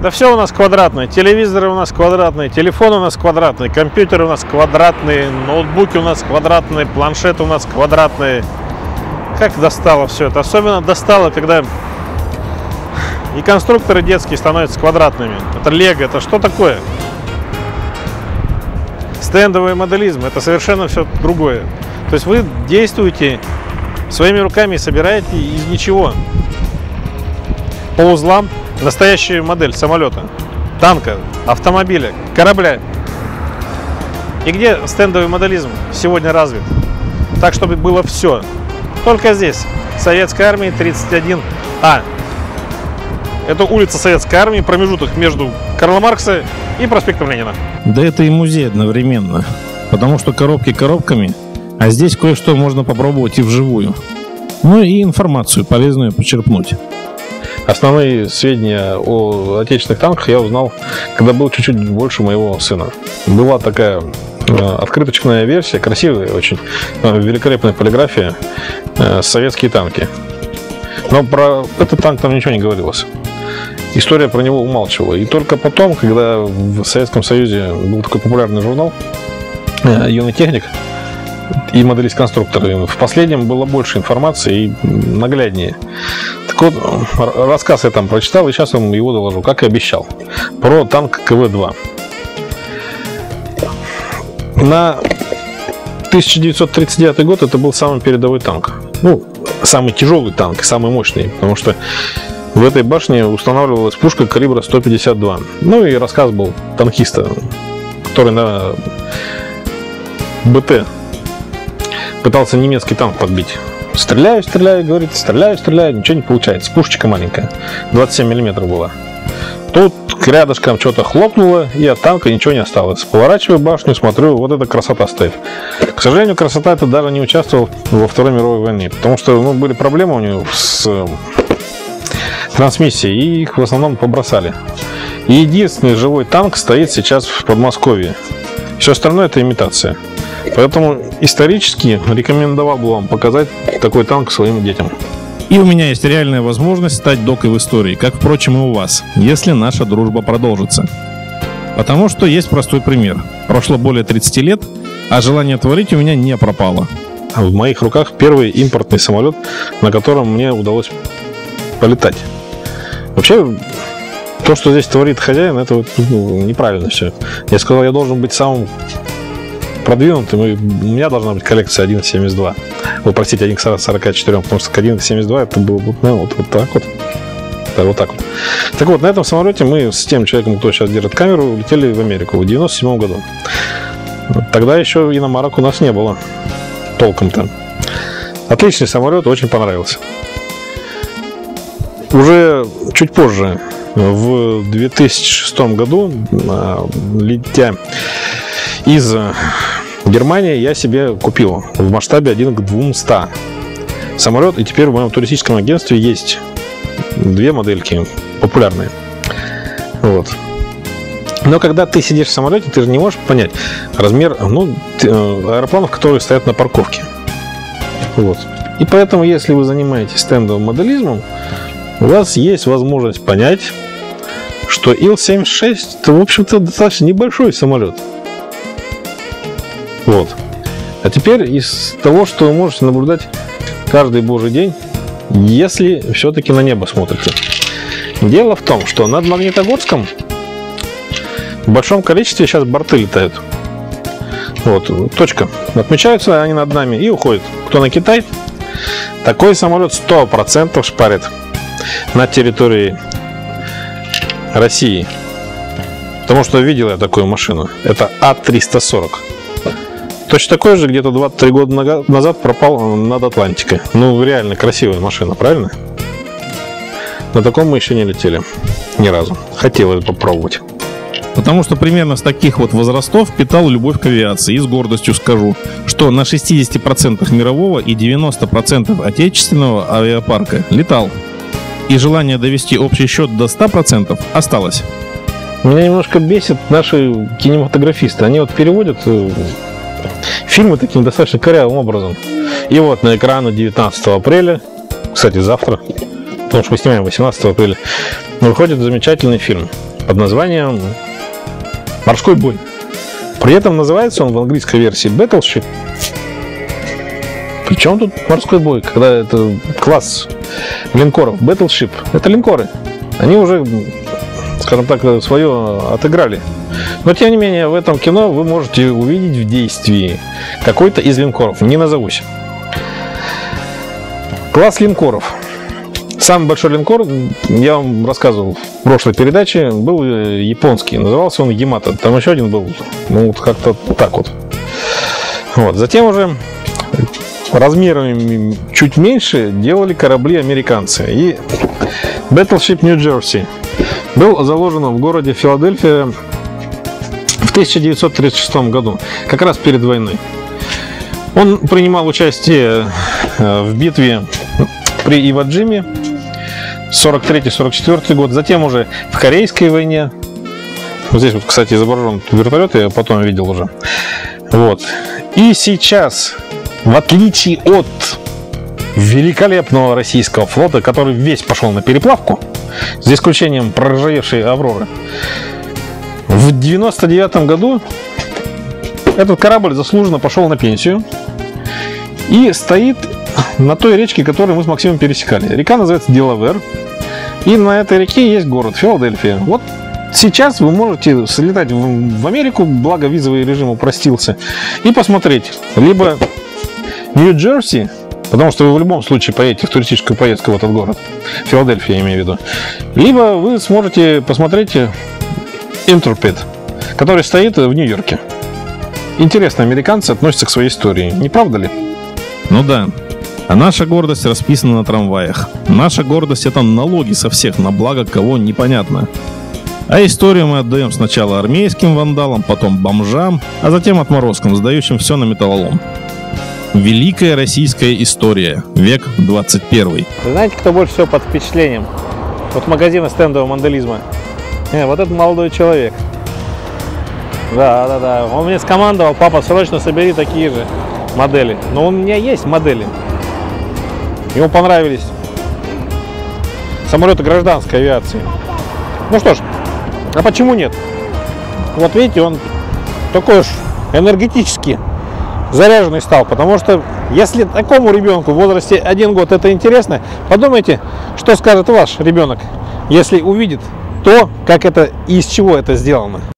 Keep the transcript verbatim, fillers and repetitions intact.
Да все у нас квадратное. Телевизоры у нас квадратные, телефоны у нас квадратные, компьютеры у нас квадратные, ноутбуки у нас квадратные, планшеты у нас квадратные. Как достало все это? Особенно достало, когда и конструкторы детские становятся квадратными. Это лего, это что такое? Стендовый моделизм, это совершенно все другое. То есть вы действуете своими руками и собираете из ничего. По узлам настоящую модель самолета, танка, автомобиля, корабля. И где стендовый моделизм сегодня развит? Так, чтобы было все. Только здесь, Советской армии тридцать один А. Это улица Советской армии, промежуток между Карла Маркса и проспектом Ленина. Да это и музей одновременно. Потому что коробки коробками, а здесь кое-что можно попробовать и вживую. Ну и информацию полезную почерпнуть. Основные сведения о отечественных танках я узнал, когда был чуть-чуть больше моего сына. Была такая э, открыточная версия, красивая очень, э, великолепная полиграфия, э, советские танки. Но про этот танк там ничего не говорилось. История про него умалчивала. И только потом, когда в Советском Союзе был такой популярный журнал э, «Юный техник» и моделист-конструктор, в последнем было больше информации и нагляднее. Так вот, рассказ я там прочитал, и сейчас вам его доложу, как и обещал, про танк Ка Вэ два. На тысяча девятьсот тридцать девятый год это был самый передовой танк. Ну, самый тяжелый танк, самый мощный, потому что в этой башне устанавливалась пушка калибра сто пятьдесят два. Ну и рассказ был танкиста, который на Бэ Тэ пытался немецкий танк подбить. Стреляю, стреляю, говорит, стреляю, стреляю, ничего не получается. Пушечка маленькая, двадцать семь миллиметров была. Тут рядышком что-то хлопнуло, и от танка ничего не осталось. Поворачиваю башню, смотрю, вот эта красота стоит. К сожалению, красота эта даже не участвовала во Второй мировой войне, потому что ну, были проблемы у него с трансмиссией, и их в основном побросали. И единственный живой танк стоит сейчас в Подмосковье. Все остальное это имитация. Поэтому исторически рекомендовал бы вам показать такой танк своим детям. И у меня есть реальная возможность стать докой в истории, как, впрочем, и у вас, если наша дружба продолжится. Потому что есть простой пример. Прошло более тридцати лет, а желание творить у меня не пропало. В моих руках первый импортный самолет, на котором мне удалось полетать. Вообще, то, что здесь творит хозяин, это ну, неправильно все. Я сказал, я должен быть самым продвинутым, и у меня должна быть коллекция один к семьдесят два. Вы простите, один к сорока четырем, потому что один к семьдесят два это было ну, вот, вот так вот. Да, вот так вот. Так вот, на этом самолете мы с тем человеком, кто сейчас держит камеру, улетели в Америку в девяносто седьмом году. Тогда еще иномарок у нас не было толком-то. Отличный самолет, очень понравился. Уже чуть позже, в две тысячи шестом году, летя из Германии, я себе купил в масштабе один к двумстам самолет, и теперь в моем туристическом агентстве есть две модельки популярные. Вот. Но когда ты сидишь в самолете, ты же не можешь понять размер ну, аэропланов, которые стоят на парковке. Вот. И поэтому, если вы занимаетесь стендовым моделизмом, у вас есть возможность понять, что Ил семьдесят шесть это, в общем-то, достаточно небольшой самолет. Вот. А теперь из того, что вы можете наблюдать каждый божий день, если все-таки на небо смотрите. Дело в том, что над Магнитогорском в большом количестве сейчас борты летают. Вот, точка. Отмечаются они над нами и уходят. Кто на Китай, такой самолет сто процентов шпарит на территории России. Потому что видел я такую машину. Это А триста сорок. Точно такой же где-то двадцать три года назад пропал над Атлантикой. Ну, реально красивая машина, правильно? На таком мы еще не летели. Ни разу. Хотелось попробовать. Потому что примерно с таких вот возрастов питал любовь к авиации. И с гордостью скажу, что на шестьдесят процентов мирового и девяносто процентов отечественного авиапарка летал. И желание довести общий счет до ста процентов осталось. Меня немножко бесит наши кинематографисты. Они вот переводят фильмы таким достаточно корявым образом. И вот на экраны девятнадцатого апреля, кстати, завтра, потому что мы снимаем восемнадцатого апреля, выходит замечательный фильм. под названием «Морской бой». При этом называется он в английской версии Battleship. Причем тут морской бой, когда это класс линкоров? Battleship — это линкоры. Они уже, скажем так, свое отыграли. Но, тем не менее, в этом кино вы можете увидеть в действии какой-то из линкоров. Не назовусь. Класс линкоров. Самый большой линкор, я вам рассказывал в прошлой передаче, был японский. Назывался он Ямато. Там еще один был, ну, вот как-то так вот. Вот. Затем уже размерами чуть меньше делали корабли американцы. И Battleship New Jersey был заложен в городе Филадельфия в тысяча девятьсот тридцать шестом году, как раз перед войной. Он принимал участие в битве при Иваджиме сорок третий — сорок четвёртый год, затем уже в Корейской войне. Вот здесь вот, кстати, изображен вертолет, я потом видел уже. Вот. И сейчас, в отличие от великолепного российского флота, который весь пошел на переплавку, за исключением проржавевшей «Авроры», в девяносто девятом году этот корабль заслуженно пошел на пенсию и стоит на той речке, которую мы с Максимом пересекали. Река называется Делавэр. И на этой реке есть город Филадельфия. Вот сейчас вы можете слетать в Америку, благо визовый режим упростился, и посмотреть либо Нью-Джерси, потому что вы в любом случае поедете в туристическую поездку в этот город, Филадельфия, я имею в виду, либо вы сможете посмотреть Интрепид, который стоит в Нью-Йорке. Интересно, американцы относятся к своей истории, не правда ли? Ну да. А наша гордость расписана на трамваях. Наша гордость — это налоги со всех, на благо кого непонятно. А историю мы отдаем сначала армейским вандалам, потом бомжам, а затем отморозкам, сдающим все на металлолом. Великая российская история. Век двадцать первый. Вы знаете, кто больше всего под впечатлением? Вот магазина стендового мандализма. Э, вот этот молодой человек. Да, да, да. Он мне скомандовал: папа, срочно собери такие же модели. Но у меня есть модели. Ему понравились самолеты гражданской авиации. Ну что ж, а почему нет? Вот видите, он такой уж энергетически заряженный стал. Потому что если такому ребенку в возрасте один год это интересно, подумайте, что скажет ваш ребенок, если увидит то, как это и из чего это сделано.